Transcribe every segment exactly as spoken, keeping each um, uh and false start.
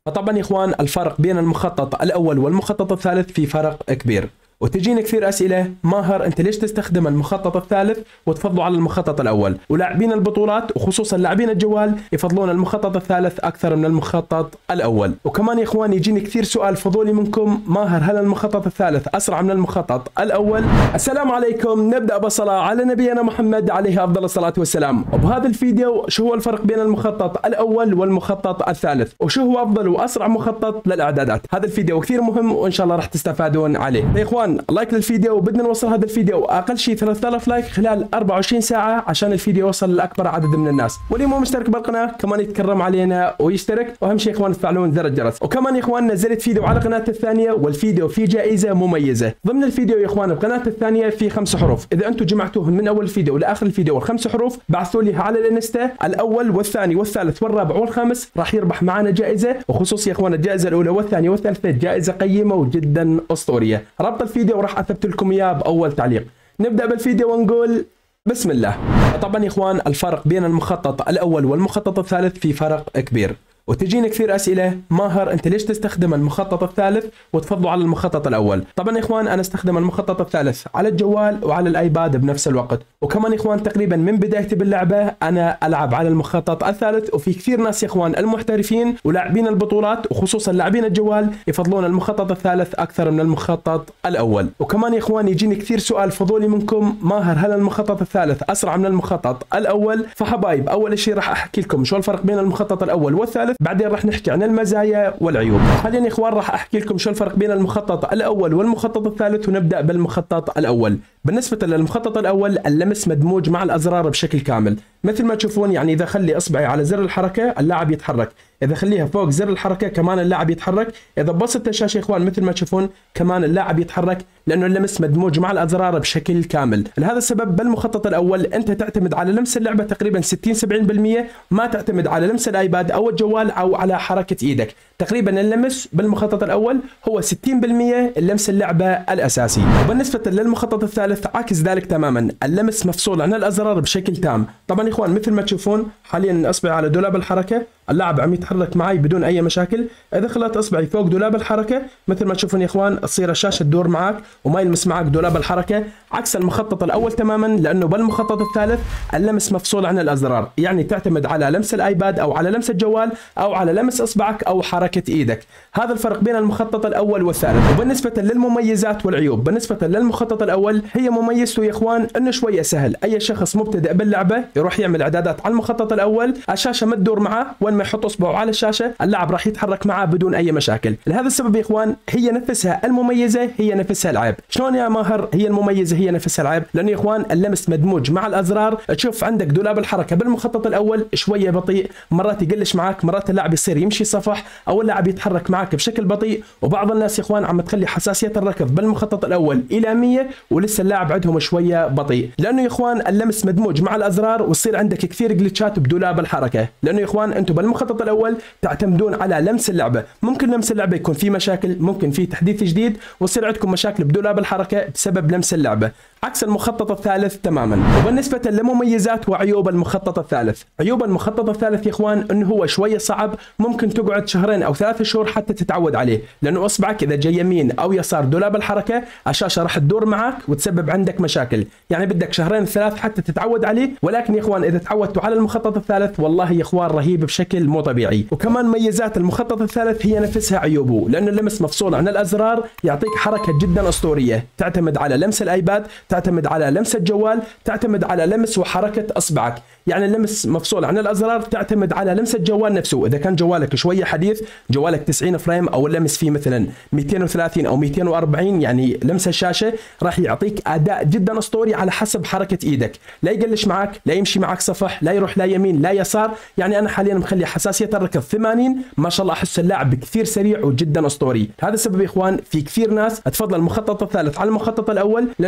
فطبعا يا اخوان الفرق بين المخطط الاول والمخطط الثالث في فرق كبير. وتجيني كثير اسئله، ماهر انت ليش تستخدم المخطط الثالث وتفضلوا على المخطط الاول؟ ولاعبين البطولات وخصوصا لاعبين الجوال يفضلون المخطط الثالث اكثر من المخطط الاول. وكمان يا اخوان يجيني كثير سؤال فضولي منكم، ماهر هل المخطط الثالث اسرع من المخطط الاول؟ السلام عليكم، نبدا بصلاه على نبينا محمد عليه افضل الصلاه والسلام. وبهذا الفيديو شو هو الفرق بين المخطط الاول والمخطط الثالث، وشو هو افضل واسرع مخطط للاعدادات. هذا الفيديو كثير مهم وان شاء الله راح تستفادون عليه. يا اخوان لايك للفيديو، وبدنا نوصل هذا الفيديو اقل شيء ثلاثة آلاف لايك خلال أربعة وعشرين ساعه عشان الفيديو يوصل لاكبر عدد من الناس. واللي مو مشترك بالقناه كمان يتكرم علينا ويشترك، واهم شيء يا اخوان تفعلون زر الجرس. وكمان يا اخوان نزلت فيديو على قناتي الثانيه والفيديو فيه جائزه مميزه. ضمن الفيديو يا اخوان بقناتي الثانيه في خمس حروف، اذا انتم جمعتوهم من اول الفيديو لاخر الفيديو الخمس حروف بعثوا لي على الانستا، الاول والثاني والثالث والرابع والخامس راح يربح معنا جائزه، وخصوص يا اخوان الجائزه الاولى والثانيه والثالثه جائزه قيمه وجدا اسطوريه. رابط الفيديو راح اثبت لكم اياه باول تعليق. نبدا بالفيديو ونقول بسم الله. طبعا يا اخوان الفرق بين المخطط الاول والمخطط الثالث في فرق كبير. وتجيني كثير اسئله، ماهر انت ليش تستخدم المخطط الثالث وتفضلوا على المخطط الاول؟ طبعا يا اخوان انا استخدم المخطط الثالث على الجوال وعلى الايباد بنفس الوقت، وكمان يا اخوان تقريبا من بدايتي باللعبه انا العب على المخطط الثالث، وفي كثير ناس يا اخوان المحترفين ولاعبين البطولات وخصوصا لاعبين الجوال يفضلون المخطط الثالث اكثر من المخطط الاول. وكمان يا اخوان يجيني كثير سؤال فضولي منكم، ماهر هل المخطط الثالث اسرع من المخطط الاول؟ فحبايب اول شيء راح احكي لكم شو الفرق بين المخطط الاول والثالث، بعدين راح نحكي عن المزايا والعيوب. حاليا يا اخوان راح احكي لكم شو الفرق بين المخطط الاول والمخطط الثالث، ونبدا بالمخطط الاول. بالنسبه للمخطط الاول اللمس مدموج مع الازرار بشكل كامل، مثل ما تشوفون يعني اذا خلي اصبعي على زر الحركه اللاعب يتحرك، اذا خليها فوق زر الحركه كمان اللاعب يتحرك، اذا بسطت الشاشه يا اخوان مثل ما تشوفون كمان اللاعب يتحرك، لانه اللمس مدموج مع الازرار بشكل كامل. لهذا السبب بالمخطط الاول انت تعتمد على لمس اللعبه تقريبا ستين سبعين بالمئة، ما تعتمد على لمس الايباد او الجوال او على حركه ايدك. تقريبا اللمس بالمخطط الاول هو ستين بالمئة اللمس اللعبه الاساسي. وبالنسبه للمخطط الثالث عكس ذلك تماما، اللمس مفصول عن الازرار بشكل تام. طبعا يا اخوان مثل ما تشوفون حاليا اصبعي على دولاب الحركه اللاعب عم يتحرك معي بدون اي مشاكل، اذا خلت اصبعي فوق دولاب الحركه مثل ما تشوفون يا اخوان تصير الشاشه تدور معك وما يلمس معك دولاب الحركه، عكس المخطط الاول تماما، لانه بالمخطط الثالث اللمس مفصول عن الازرار، يعني تعتمد على لمس الايباد او على لمس الجوال او على لمس اصبعك او حركه ايدك. هذا الفرق بين المخطط الاول والثالث. وبالنسبه للمميزات والعيوب، بالنسبه للمخطط الاول هي مميزته يا اخوان انه شويه سهل، اي شخص مبتدئ باللعبه يروح يعمل اعدادات على المخطط الاول، الشاشه ما تدور معه، وين ما يحط اصبعه على الشاشه اللاعب راح يتحرك معه بدون اي مشاكل. لهذا السبب يا اخوان هي نفسها المميزه هي نفسها العيب. شلون يا ماهر هي المميزه هي نفسها العيب؟ لانه يا اخوان اللمس مدموج مع الازرار، تشوف عندك دولاب الحركه بالمخطط الاول شويه بطيء، مرات يقلش معك، مرات اللاعب يصير يمشي صفح او اللاعب يتحرك معك بشكل بطيء، وبعض الناس يا اخوان عم تخلي حساسيه الركض بالمخطط الاول الى مية ولسه اللاعب عندهم شويه بطيء، لانه يا اخوان اللمس مدموج مع الازرار ويصير عندك كثير جلتشات بدولاب الحركه. لانه يا اخوان انتم بالمخطط الاول تعتمدون على لمس اللعبه، ممكن لمس اللعبه يكون فيه مشاكل، ممكن فيه تحديث جديد ويصير عندكم مشاكل بدولاب الحركه بسبب لمس اللعبه، عكس المخطط الثالث تماما. وبالنسبه لمميزات وعيوب المخطط الثالث، عيوب المخطط الثالث يا اخوان انه هو شويه صعب، ممكن تقعد شهرين او ثلاثة شهور حتى تتعود عليه، لانه اصبعك اذا جاي يمين او يسار دولاب الحركه الشاشه راح تدور معك وتسبب عندك مشاكل، يعني بدك شهرين ثلاث حتى تتعود عليه. ولكن يا اخوان اذا تعودتوا على المخطط الثالث والله يا اخوان رهيب بشكل مو طبيعي. وكمان ميزات المخطط الثالث هي نفسها عيوبه، لانه اللمس مفصول عن الازرار يعطيك حركه جدا اسطوريه، تعتمد على لمس الايباد، تعتمد على لمس الجوال، تعتمد على لمس وحركه اصبعك، يعني اللمس مفصول عن الازرار تعتمد على لمس الجوال نفسه، اذا كان جوالك شويه حديث جوالك تسعين فريم او اللمس فيه مثلا مئتين وثلاثين او مئتين وأربعين يعني لمس الشاشه راح يعطيك اداء جدا اسطوري على حسب حركه ايدك، لا يقلش معك، لا يمشي معك صفح، لا يروح لا يمين لا يسار. يعني انا حاليا مخلي حساسيه الركض ثمانين، ما شاء الله احس اللاعب كثير سريع وجدا اسطوري. هذا السبب يا اخوان في كثير ناس تفضل المخطط الثالث على المخطط الاول، لانه انت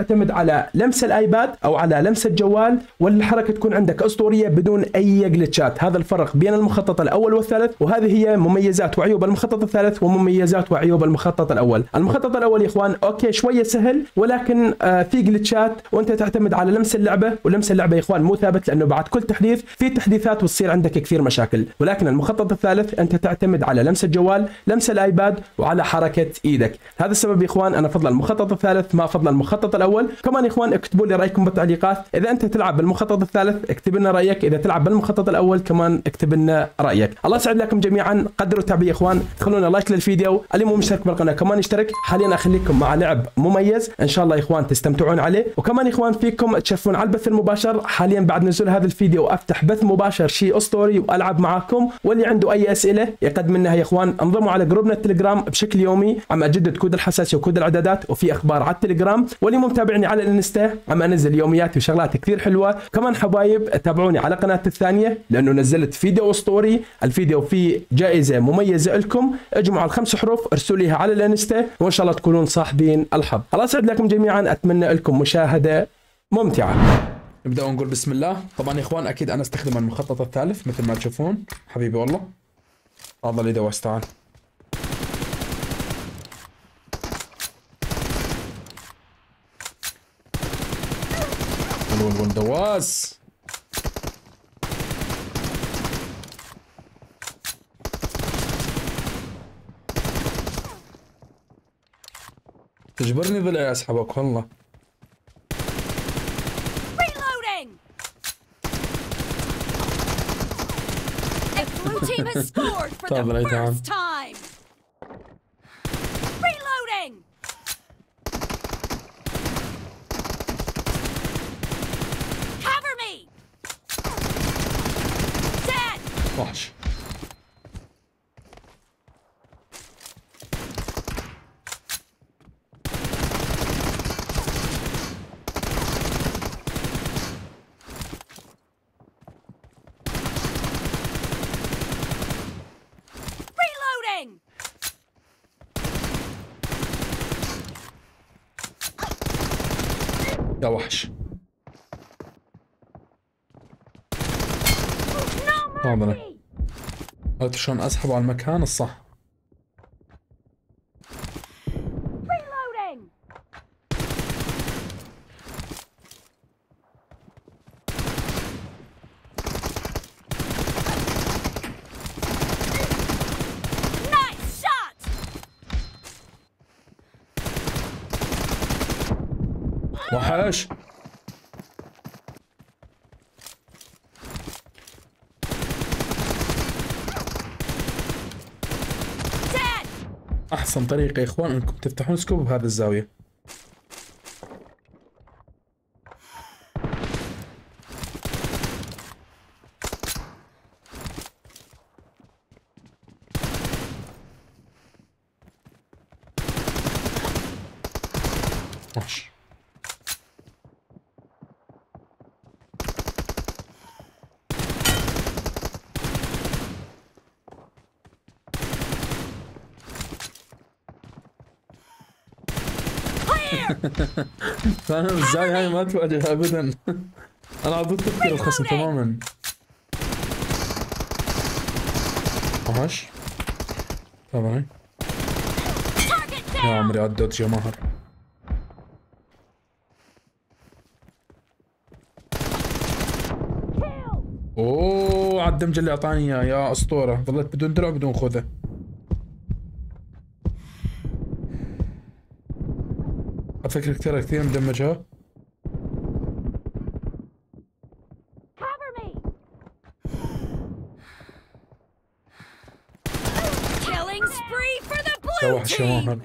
تعتمد على لمس الايباد او على لمس الجوال، والحركه تكون عندك اسطوريه بدون اي جلتشات. هذا الفرق بين المخطط الاول والثالث، وهذه هي مميزات وعيوب المخطط الثالث ومميزات وعيوب المخطط الاول. المخطط الاول يا اخوان اوكي شويه سهل، ولكن آه في جلتشات وانت تعتمد على لمس اللعبه، ولمس اللعبه يا اخوان مو ثابت لانه بعد كل تحديث في تحديثات وتصير عندك كثير مشاكل. ولكن المخطط الثالث انت تعتمد على لمس الجوال، لمس الايباد، وعلى حركه ايدك. هذا السبب يا اخوان انا افضل المخطط الثالث ما افضل المخطط الاول. كمان يا اخوان اكتبوا لي رايكم بالتعليقات، اذا انت تلعب بالمخطط الثالث اكتب لنا رايك، اذا تلعب بالمخطط الاول كمان اكتب لنا رايك. الله يسعد لكم جميعا، قدروا التعبئه يا اخوان، خلونا لايك للفيديو، اللي مو مشترك بالقناه كمان اشترك. حاليا اخليكم مع لعب مميز ان شاء الله يا اخوان تستمتعون عليه، وكمان يا اخوان فيكم تشوفون على البث المباشر. حاليا بعد نزول هذا الفيديو افتح بث مباشر شيء اسطوري والعب معاكم، واللي عنده اي اسئله يقدم لنا يا اخوان. انضموا على جروبنا التليجرام بشكل يومي، عم اجدد كود الحساسيه وكود الاعدادات، وفي اخبار على التليجرام. واللي مو متابعني على الانستا عم انزل يوميات وشغلات كثير حلوه. كمان حبايب تابعوني على قناتي الثانيه لانه نزلت فيديو اسطوري، الفيديو فيه جائزه مميزه لكم. اجمعوا الخمس حروف ارسلوا ليها على الانستا وان شاء الله تكونون صاحبين الحظ. الله يسعد لكم جميعا، اتمنى لكم مشاهده ممتعه. نبدا ونقول بسم الله. طبعا يا اخوان اكيد انا استخدم المخطط الثالث مثل ما تشوفون. حبيبي والله تفضل يدوس تعال. ول ول دواس. تجبرني ضلع اسحبك والله. تفضل تعال. وحش. Reloading. يا وحش. تفضل. قلت شلون اسحب على المكان الصح. وحش. احسن طريقة يا اخوان انكم تفتحون سكوب بهذه الزاوية. وحش. فاهم ازاي هاي ما تواجه ابدا. انا عضوت تفكير الخصم تماما. وحش. طبعا يا عمري عدوت يا ماهر. اوه على الدمج اللي اعطاني اياه يا اسطوره. ظليت بدون درع بدون خوذه. افكر كثير كثير مدمجها. يا وحش يا ماهر.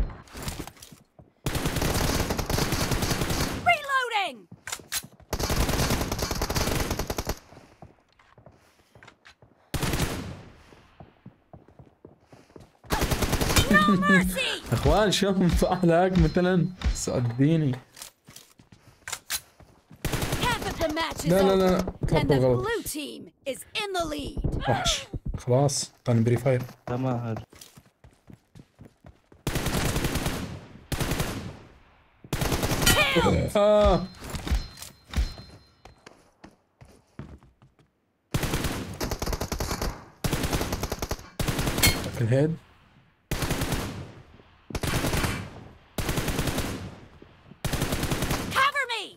اخوان شوف مفعلك مثلا صدقيني. لا لا لا طلعت بالغلط. وحش خلاص اعطاني بري فاير. ماهر Killed! آه. الهيد Cover me!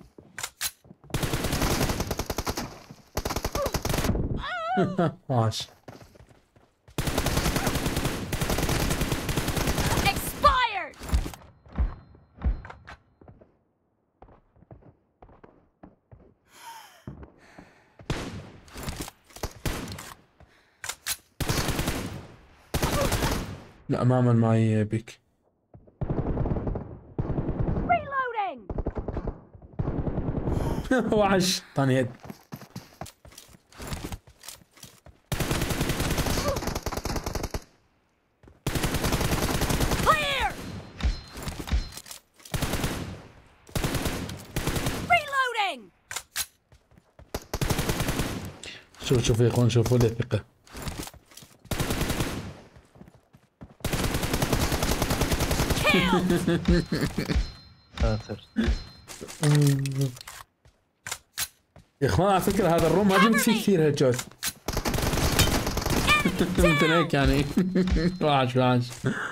عاش. Expired! لا ما عمل معي بيك. Reloading! وحش طاني هيد. Clear! Reloading! شوف شوف يا اخوان شوفوا لي الثقة. يا اخوان على فكرة هذا الروم ما جبت فيه كثير هالجوز. مثل هيك يعني. وحش وحش.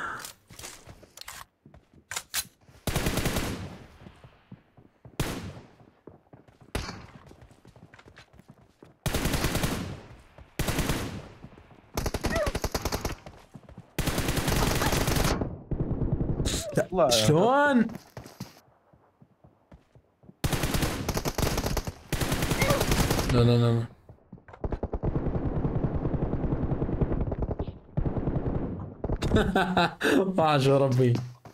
لا شلون؟ لا لا لا لا. وحش يا ربي.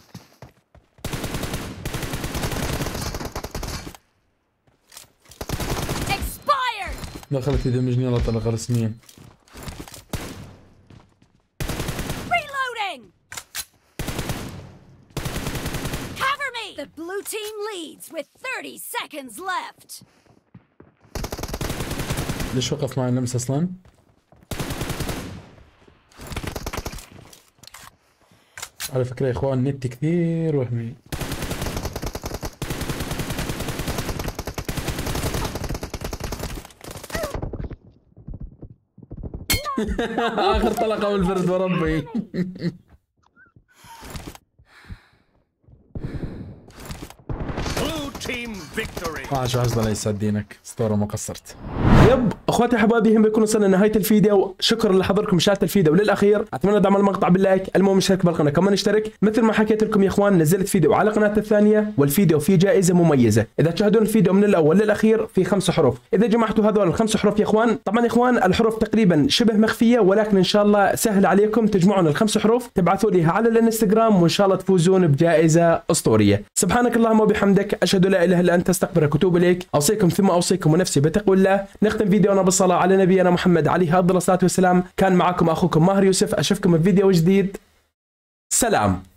Expired! دخلت يدمجني الله طلع رسميا. Reloading! Cover me! The blue team leads with thirty seconds left. ليش وقف معي اللمس اصلا؟ على فكرة يا اخوان نت كثير وهمي. اخر طلقة والفرد وربي. Blue team victory. عاش عاش الله يسعد دينك اسطورة ما قصرت. يب اخواتي احبابي هم بيكون وصلنا لنهايه الفيديو. شكرا لحضركم مشاهده الفيديو للاخير. اتمنى دعم المقطع باللايك. المهم اشترك بالقناه كمان اشترك. مثل ما حكيت لكم يا اخوان نزلت فيديو على قناتي الثانيه والفيديو فيه جائزه مميزه. اذا تشاهدون الفيديو من الاول للاخير في خمس حروف. اذا جمعتوا هذول الخمس حروف يا اخوان طبعا يا اخوان الحروف تقريبا شبه مخفيه ولكن ان شاء الله سهل عليكم تجمعون الخمس حروف تبعثوا لي على الانستغرام وان شاء الله تفوزون بجائزه اسطوريه. سبحانك اللهم وبحمدك اشهد لا اله الا انت استغفرك واتوب اليك. اوصيكم ثم اوصيكم ونفسي بتقوى الله. نختم فيديونا بالصلاه على نبينا محمد عليه افضل الصلاه والسلام. كان معكم اخوكم ماهر يوسف. اشوفكم بفيديو جديد. سلام.